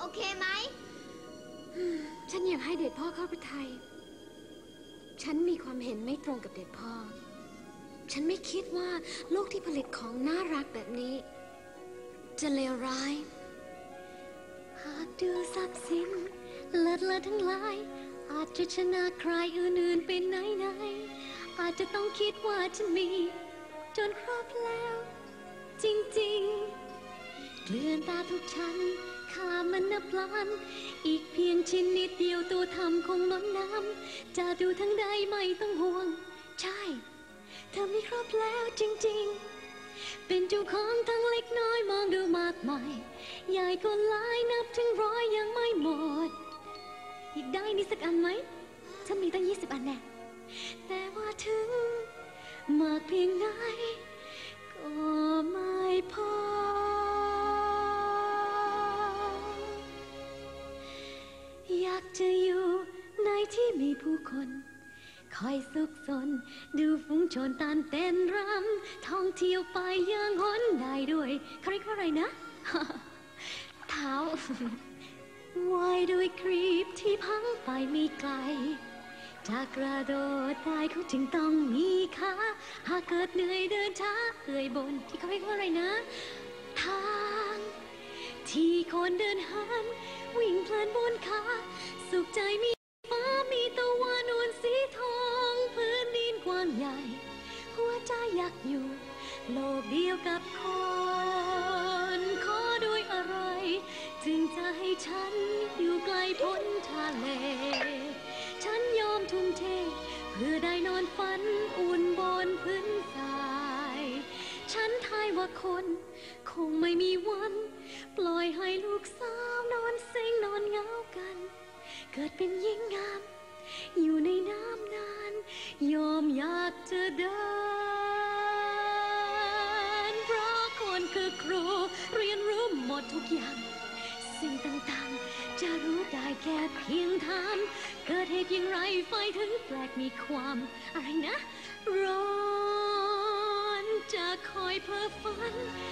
เคไหมฉันอยากให้เด็ดพ่อเข้าพระทัยฉันมีความเห็นไม่ตรงกับเด็ดพ่อฉันไม่คิดว่าโลกที่ผลิตของน่ารักแบบนี้จะเลวร้ายหากดูทรัพย์สินเลิศเลอทั้งหลายอาจจะชนะใครอื่นๆเป็นไหนอาจจะต้องคิดว่าฉันมีจนครบแล้วจริงๆเกลื่อนตาทุกชั้นข้ามันนับล้านอีกเพียงชิ้นนิดเดียวตัวทำคงล้นน้ำจะดูทั้งใดไม่ต้องห่วงใช่เธอมีครบแล้วจริงๆเป็นเจ้าของทั้งเล็กน้อยมองดูมากมายใหญ่ก็หลายนับถึงร้อยยังไม่หมดอีกได้นี่สักอันไหมฉันมีตั้ง20 อันแน่แต่ว่าถึงมากเพียงไหนก็ไม่พออยากจะอยู่ในที่มีผู้คนคอยสุขสนดูฝูงชนตานเต้นรำท่องเที่ยวไปยังหนได้ด้วยเขาเรียกว่าอะไรนะ เท้า ว่ายด้วยครีบที่พังไปมีไกลจากกระโดดได้เขาจึงต้องมีขาหากเกิดเหนื่อยเดินช้าเอื่อยบนที่เขาเรียกว่าอะไรนะทางที่คนเดินหันวิ่งเพลินบนขาสุขใจมีฟ้ามีตะวันนวลสีทองพื้นดินกว้างใหญ่หัวใจอยากอยู่โลกเดียวกับคนขอด้วยอะไรจึงจะให้ฉันอยู่ไกลพ้นทะเลฉันยอมทุ่มเทเพื่อได้นอนฝันอุ่นบนพื้นทรายฉันทายว่าคนคงไม่มีวันปล่อยให้ลูกสาวนอนเซ็งนอนเหงากันเกิดเป็นหญิงงามอยู่ในน้ำนานยอมอยากจะเดินเพราะคนคือครูเรียนรู้หมดทุกอย่างสิ่งต่างๆจะรู้ได้แค่เพียงถามเกิดเหตุอย่างไรไฟถึงแปลกมีความอะไรนะร้อนจะคอยเพ้อฝัน